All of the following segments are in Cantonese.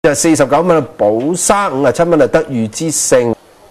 就49蚊啊，寶沙57蚊啊，德裕之勝。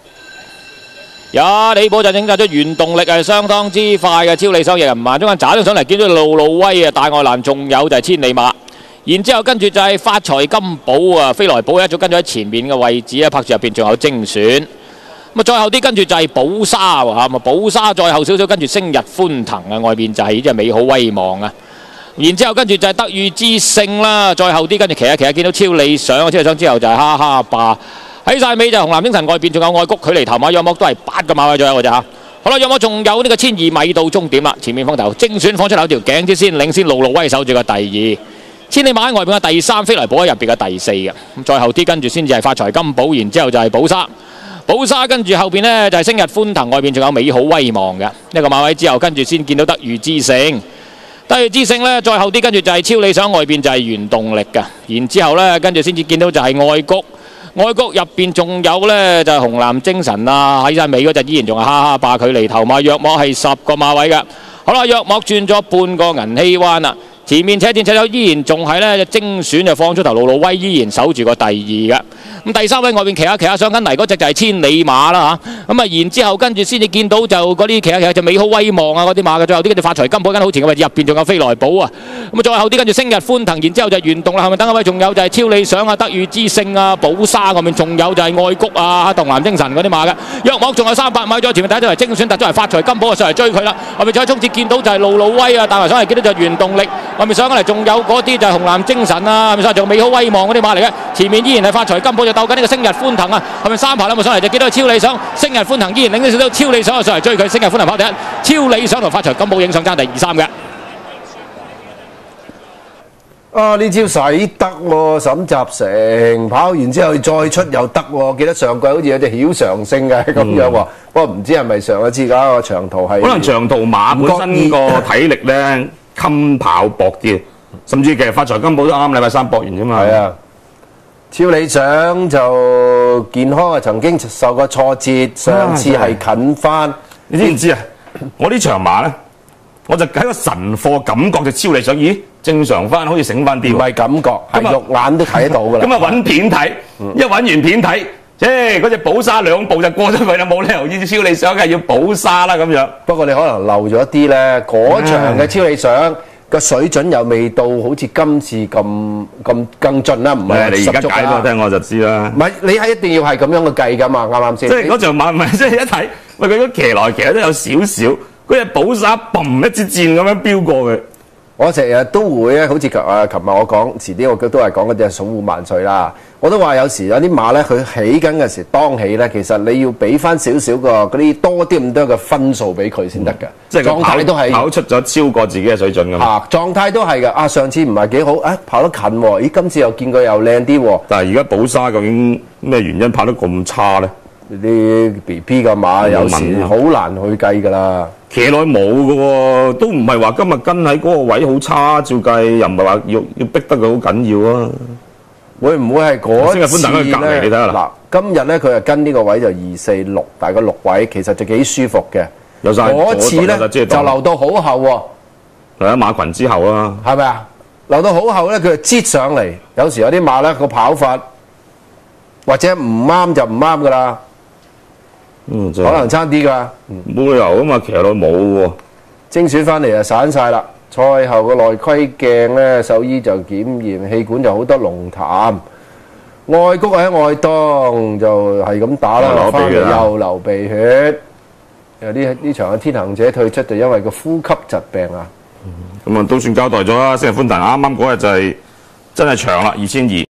李寶就整晒咗原動力係相當之快嘅，超理想亦唔慢，中間斬咗上嚟，見到路路威啊，大外欄仲有就係千里馬，然之後跟住就係發財金寶啊，飛來寶一早跟咗喺前面嘅位置啊，拍住入邊仲有精選，咁啊再後啲跟住就係寶沙喎嚇，寶沙再後少少跟住星日歡騰啊，外邊就係呢隻美好威望啊，然之後跟住就係德裕之勝啦，再後啲跟住騎下見到超理想，超理想之後就係哈哈霸。喺晒尾就紅藍精神，外邊仲有愛谷，距離頭馬約莫都係8個馬位左右嘅咋嚇。好啦，約莫仲有呢個1200米到終點啦，前面風頭精選放出兩條頸之先，領先路路威守住個第2，千里馬喺外邊嘅第3，飛來寶喺入邊嘅第4嘅。咁再後啲跟住先至係發財金寶，然之後就係寶沙，寶沙跟住後邊呢就係星日歡騰，外邊仲有美好威望嘅一個馬位之後，跟住先見到德裕之勝。德裕之勝呢，再後啲跟住就係超理想，外邊就係原動力嘅，然之後呢跟住先至見到就係愛谷。愛谷入邊仲有呢，就係紅藍精神啊，喺晒尾嗰隻依然仲係哈哈霸，距離頭馬約莫係10個馬位嘅。好啦，約莫轉咗半個銀禧灣啦，前面扯電扯走依然仲係呢精選就放出頭，路路威依然守住個第2嘅。咁第3位外邊騎下上緊嚟嗰隻就係千里馬啦嚇。咁啊然之後跟住先至見到就嗰啲騎下就美好威望啊嗰啲馬嘅，最後啲跟住發財金寶間好前嘅位置入邊仲有飛來寶啊。咁啊再後啲跟住星日歡騰，然之後就原動啦，後面等一位仲有就係超理想啊、德裕之勝啊、寶沙，外面仲有就係愛谷啊、紅藍精神嗰啲馬嘅。約莫仲有300米，再前面睇到係精選突咗嚟發財金寶啊上嚟追佢啦。後面再衝刺見到就係路路威啊，帶埋上嚟見到就係原動力，後面上緊嚟仲有嗰啲就係紅藍精神啊，後面上嚟仲有美好威望嗰啲馬嚟嘅。前面依然係發財金寶就鬥緊呢個星日歡騰啊，後面3排啦，上嚟就見到超理想、星日歡騰依然領先少少，超理想上嚟追佢，星日歡騰跑第1，超理想同發財金寶影相爭第2、3嘅。 呢招使得喎，沈集成跑完之後再出又得喎，記得上季好似有隻曉常勝嘅咁樣喎，不過唔知係咪上一次㗎個長途係？ 可能長途馬本身個體力咧襟跑搏啲，甚至其實發財金寶都啱禮拜3搏完啫嘛。 係啊，超理想就健康啊，曾經受過挫折，上次係近翻。 你知唔知啊？我呢場馬咧，我就喺個神貨感覺就超理想，咦？正常翻，好似醒翻啲。 唔係感覺，係肉眼都睇得到㗎啦。 咁啊揾片睇，一揾完片睇，嗰隻寶沙2步就過咗佢啦，冇理由呢超理想梗係要寶沙啦咁樣。 不過你可能漏咗啲咧，嗰場嘅超理想個水準又未到，好似今次咁更盡啦，唔係你而家解俾我聽我就知啦。 唔係你係一定要係咁樣嘅計㗎嘛，啱啱先？ 即係嗰場馬唔係即係一睇，喂佢騎來騎去都有少少，嗰隻寶沙嘣一支箭咁樣飆過嘅。 我成日都會咧，好似琴日我講，遲啲我都係講嗰隻守護萬歲啦。我都話有時有啲馬咧，佢起緊嘅時當起咧，其實你要俾翻少少個嗰啲多啲咁多嘅分數俾佢先得㗎。 即係狀態都係跑出咗超過自己嘅水準㗎嘛。 狀態都係㗎。上次唔係幾好，跑得近喎。咦，今次又見佢又靚啲喎。 但係而家寶沙究竟咩原因跑得咁差咧？ 啲 BB 嘅馬有時好難去計㗎啦。 騎內冇嘅喎，都唔係話今日跟喺嗰個位好差，照計又唔係話要逼得佢好緊要啊。 會唔會係嗰次咧？ 你睇下嗱，今日咧佢係跟呢個位就246，大概6位，其實就幾舒服嘅。 有晒嗰次咧就留到好後喎。 係啊，馬群之後啊， 係咪啊？留到好後咧，佢就擠上嚟。有時有啲馬咧個跑法或者唔啱就唔啱㗎啦。可能差啲㗎， 冇理由啊嘛，騎內冇喎。 精選翻嚟就散晒啦。賽後個內窺鏡咧，獸醫就檢驗，氣管就好多龍痰。愛谷喺外檔就係咁打啦，翻嚟又流鼻血。呢場嘅天行者退出就因為個呼吸疾病啊。 咁啊都算交代咗啦。星日歡騰啱啱嗰日就係真係長啦，2200。